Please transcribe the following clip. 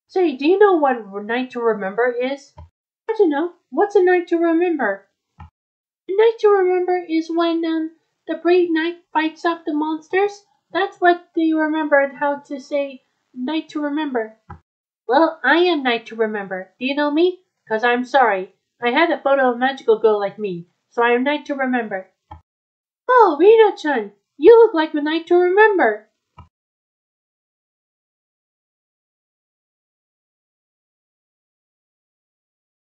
Say, do you know what night to remember is? I don't know. What's a night to remember? A night to remember is when the brave knight fights off the monsters. That's what do you remember how to say night to remember. Well, I am night to remember. Do you know me? 'Cause I'm sorry. I had a photo of a magical girl like me, so I am night to remember. Oh, Rena-chan, you look like a night to remember.